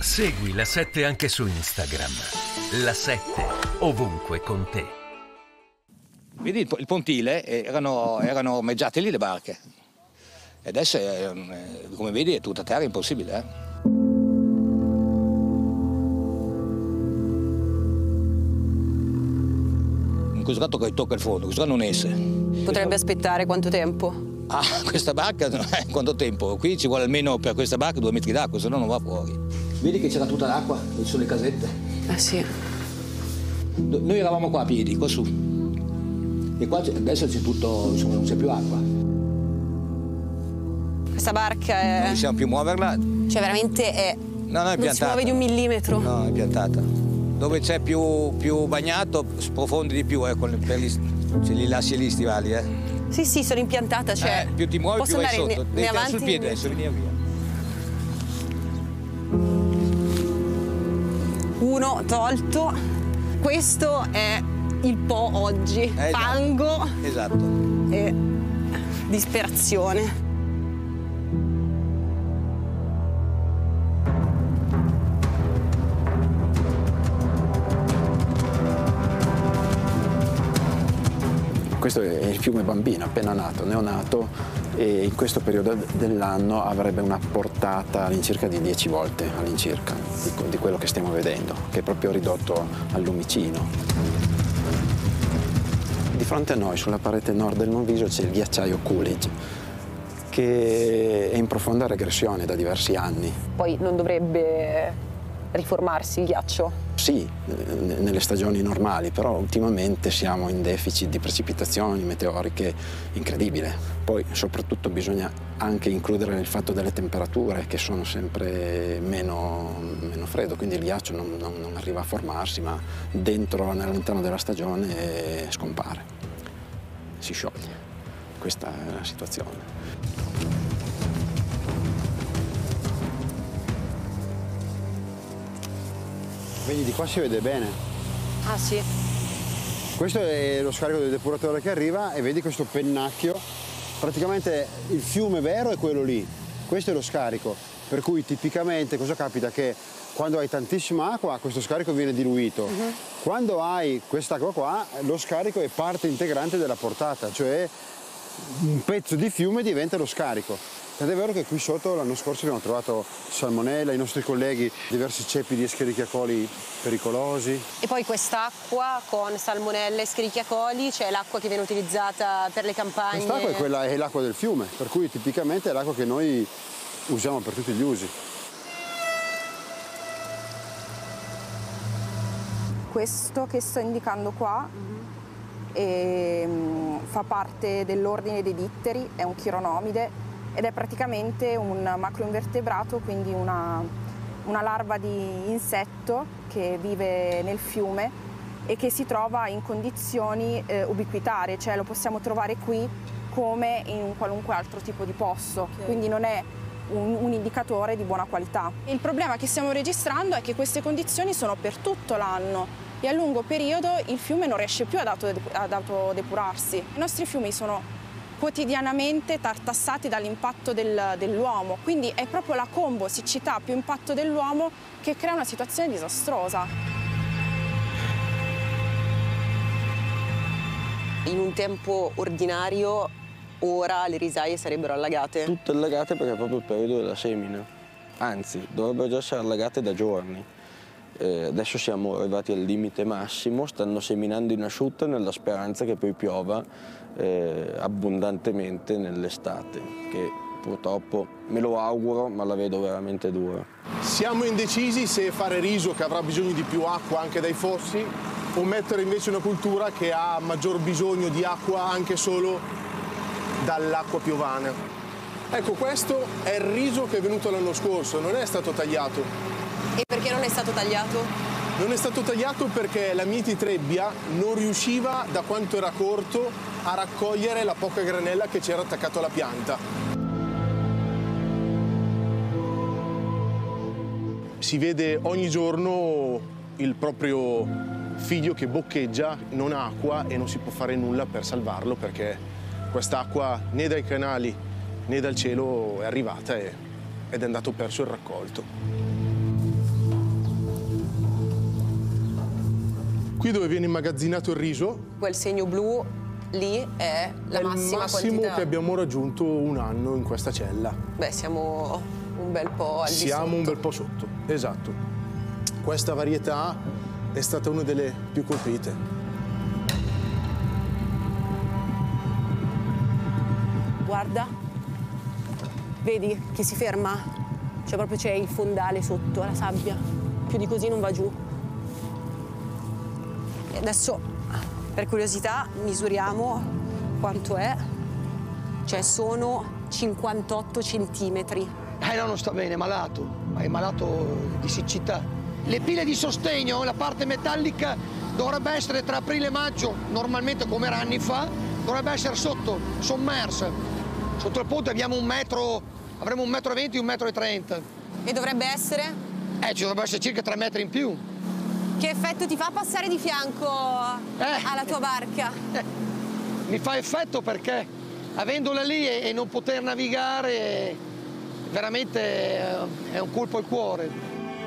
Segui La 7 anche su Instagram. La 7, ovunque con te. Vedi il pontile, erano ormeggiate lì le barche. E adesso, come vedi, è tutta terra, impossibile, In questo caso che tocca il fondo, questo non esce. Potrebbe aspettare quanto tempo? Ah, questa barca, quanto tempo? Qui ci vuole almeno per questa barca 2 metri d'acqua, se no non va fuori. Vedi che c'era tutta l'acqua, ci sono le casette. Sì. Noi eravamo qua a piedi, qua su. E qua adesso c'è tutto, non c'è più acqua. Questa barca è... Non possiamo più muoverla. Cioè veramente è... No, è piantata. Non si muove di 1 millimetro. No, è piantata. Dove c'è più bagnato, sprofondi di più, ce li lasci lì stivali, Sì, sono impiantata, cioè... più ti muovi, posso più vai andare sotto. né Devi stare avanti sul piede adesso, vieni via. 1 tolto. Questo è il Po oggi. Esatto. Fango. Esatto. E disperazione. Questo è il fiume Bambino, appena nato, neonato, e in questo periodo dell'anno avrebbe una portata all'incirca di 10 volte all'incirca di quello che stiamo vedendo, che è proprio ridotto al lumicino. Di fronte a noi, sulla parete nord del Monviso, c'è il ghiacciaio Coolidge, che è in profonda regressione da diversi anni. Poi non dovrebbe riformarsi il ghiaccio? Sì, nelle stagioni normali, però ultimamente siamo in deficit di precipitazioni meteoriche incredibile. Poi soprattutto bisogna anche includere il fatto delle temperature, che sono sempre meno freddo, quindi il ghiaccio non arriva a formarsi, ma all'interno della stagione scompare, si scioglie. Questa è la situazione. Vedi, di qua si vede bene. Ah sì. Questo è lo scarico del depuratore che arriva e vedi questo pennacchio. Praticamente il fiume vero è quello lì. Questo è lo scarico. Per cui tipicamente cosa capita? Che quando hai tantissima acqua questo scarico viene diluito. Quando hai quest'acqua qua, lo scarico è parte integrante della portata, cioè un pezzo di fiume diventa lo scarico. Tant'è vero che qui sotto l'anno scorso abbiamo trovato salmonella, i nostri colleghi, diversi ceppi di Escherichia coli pericolosi. E poi quest'acqua con salmonelle e Escherichia coli, cioè l'acqua che viene utilizzata per le campagne? Quest'acqua è l'acqua del fiume, per cui tipicamente è l'acqua che noi usiamo per tutti gli usi. Questo che sto indicando qua fa parte dell'ordine dei ditteri, è un chironomide ed è praticamente un macroinvertebrato, quindi una larva di insetto che vive nel fiume e che si trova in condizioni ubiquitarie, cioè lo possiamo trovare qui come in qualunque altro tipo di posto, quindi non è un indicatore di buona qualità. Il problema che stiamo registrando è che queste condizioni sono per tutto l'anno e a lungo periodo il fiume non riesce più ad autodepurarsi. I nostri fiumi sono quotidianamente tartassati dall'impatto dell'uomo, quindi è proprio la combo siccità più impatto dell'uomo che crea una situazione disastrosa. In un tempo ordinario ora le risaie sarebbero allagate? Tutte allagate perché è proprio il periodo della semina, anzi dovrebbero già essere allagate da giorni. Adesso siamo arrivati al limite massimo, stanno seminando in asciutto nella speranza che poi piova abbondantemente nell'estate, che purtroppo me lo auguro, ma la vedo veramente dura. Siamo indecisi se fare riso, che avrà bisogno di più acqua anche dai fossi, o mettere invece una cultura che ha maggior bisogno di acqua anche solo dall'acqua piovana. Ecco, questo è il riso che è venuto l'anno scorso, non è stato tagliato. E perché non è stato tagliato? Non è stato tagliato perché la miti trebbia non riusciva, da quanto era corto, a raccogliere la poca granella che c'era attaccato alla pianta. Si vede ogni giorno il proprio figlio che boccheggia, non ha acqua e non si può fare nulla per salvarlo perché quest'acqua né dai canali né dal cielo è arrivata ed è andato perso il raccolto. Qui dove viene immagazzinato il riso. Quel segno blu lì è la massima massimo quantità. che abbiamo raggiunto un anno in questa cella. Beh, siamo un bel po' al di Siamo sotto. un bel po' sotto, esatto. Questa varietà è stata una delle più colpite. Guarda, vedi che si ferma? Cioè proprio c'è il fondale sotto, la sabbia. Più di così non va giù. E adesso, per curiosità, misuriamo quanto è. Cioè sono 58 centimetri. No, non sta bene, è malato. È malato di siccità. Le pile di sostegno, la parte metallica, dovrebbe essere tra aprile e maggio, normalmente come era anni fa, dovrebbe essere sotto, sommersa. Sotto il ponte abbiamo un metro, avremo 1,20 m, 1,30 m. E dovrebbe essere? Ci dovrebbe essere circa 3 metri in più. Che effetto ti fa passare di fianco alla tua barca? Mi fa effetto perché avendola lì e non poter navigare, veramente è un colpo al cuore.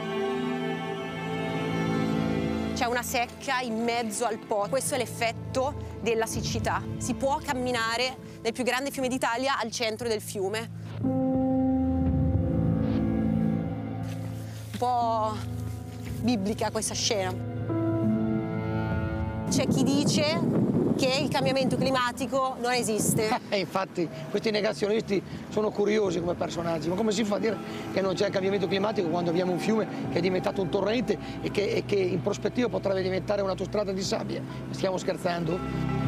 C'è una secca in mezzo al Po. Questo è l'effetto della siccità. Si può camminare nel più grande fiume d'Italia al centro del fiume. Un po' biblica questa scena. C'è chi dice che il cambiamento climatico non esiste. Infatti questi negazionisti sono curiosi come personaggi, ma come si fa a dire che non c'è cambiamento climatico quando abbiamo un fiume che è diventato un torrente e che in prospettiva potrebbe diventare un'autostrada di sabbia? Stiamo scherzando?